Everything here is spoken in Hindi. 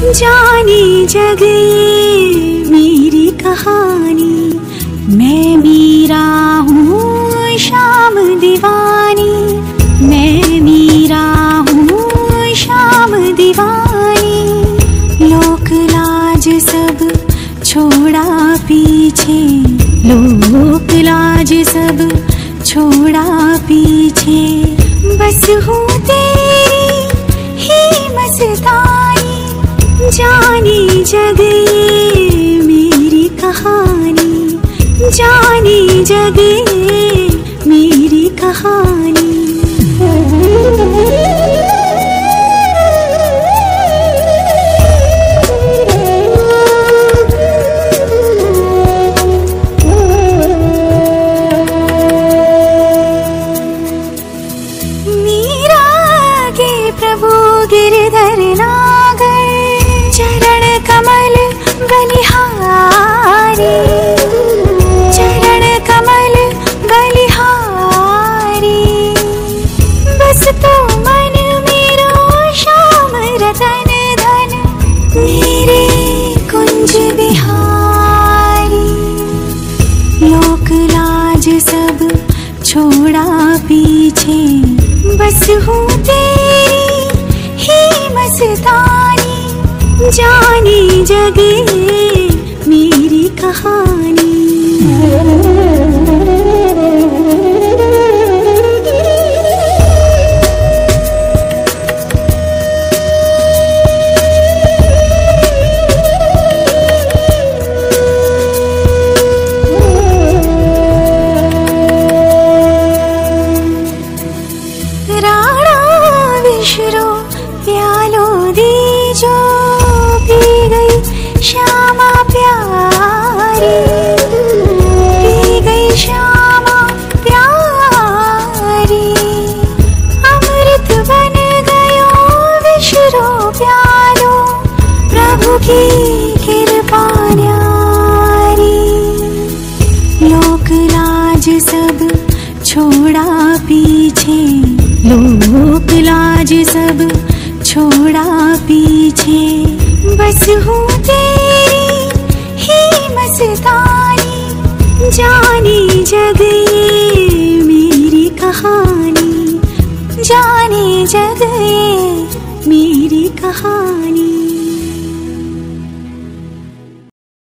जाने जग ये मेरी कहानी, मैं मीरा हूँ श्याम दीवानी, मैं मीरा हूँ श्याम दीवानी। लोक लाज सब छोड़ा पीछे, लोक लाज सब छोड़ा पीछे, बस हूँ तेरी ही मस्तानी। जाने जग ये मेरी कहानी, जाने जग ये मेरी कहानी। मीरा के प्रभु गिरधर नागर, चरण कमल बलिहारी, चरण कमल बलिहारी। बस तो मन मेरो श्याम रतन धन, मेरे कुंज बिहारी। लोक लाज सब छोड़ा पीछे, बस हूँ तेरी ही मस्तानी। जाने जग ये मेरी कहानी। राणा विश्रो प्यालो दीजो, पी गई श्यामा प्यारी, पी गई श्यामा प्यारी। अमृत बन गयो विश्रो प्यालो, प्रभु की कृपा न्यारी। लोक लाज सब छोड़ा पीछे, लोक लाज सब छोड़ा पीछे, बस हूँ तेरी ही मस्तानी। जाने जग ये मेरी कहानी, जाने जग ये मेरी कहानी।